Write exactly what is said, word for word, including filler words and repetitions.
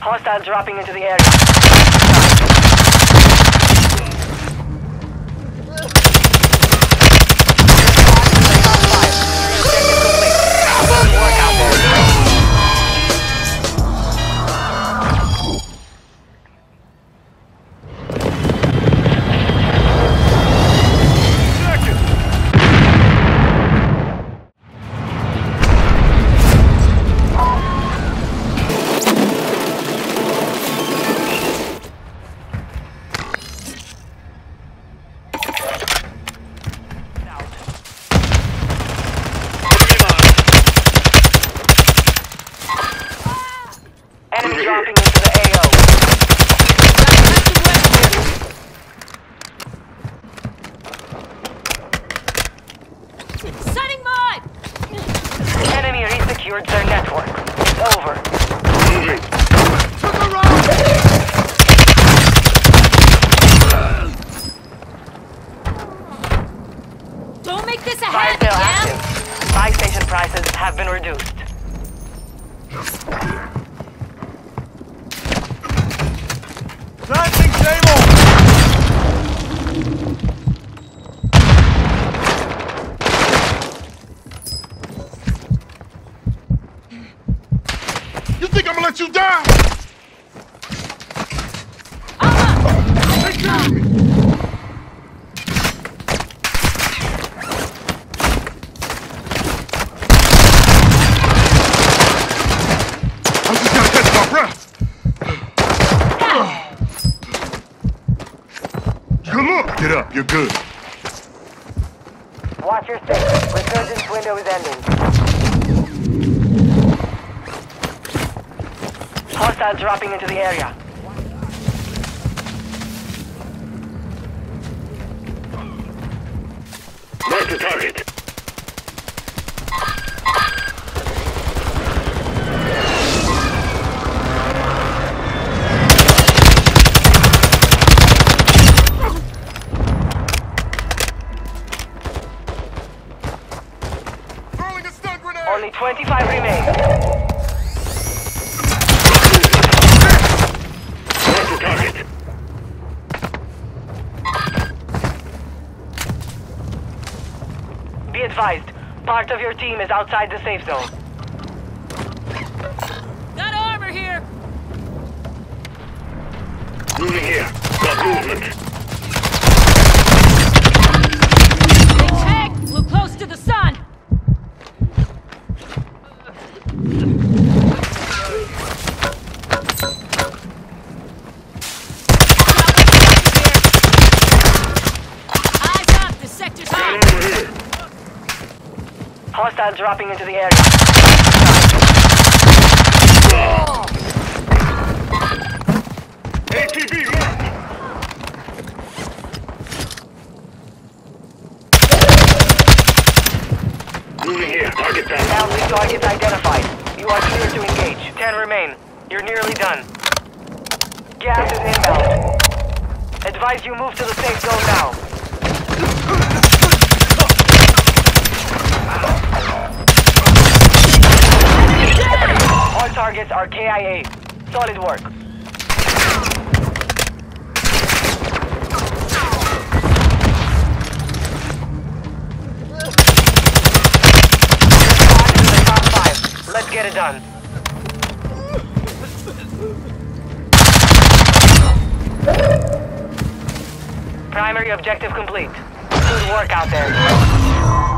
Hostiles dropping into the area. Enemy dropping into the A O. Setting mine! Enemy resecured their network. It's over. Moving. Took a round! Don't make this a Fire habit, sale yeah? active. Buy station prices have been reduced. Planting table! You think I'm gonna let you die? Uh-huh. Take care of me! I just gotta catch my breath! Good look! Get up, you're good. Watch your six. Resurgence window is ending. Hostiles dropping into the area. Mark the target. Throwing a stun grenade! Only twenty-five remain. Mark the target. Be advised, part of your team is outside the safe zone. Got armor here! Moving here. Got movement. Big tank! Flew close to the sun! Eyes up! This sector's hot! Over here. Hostiles dropping into the area. A T V marked. Moving here. Target down. Boundary targets identified. You are clear to engage. Ten remain. You're nearly done. Gas is inbound. Advise you move to the safe zone now. All targets are K I A. Solid work. Top five. Let's get it done. Primary objective complete. Good work out there.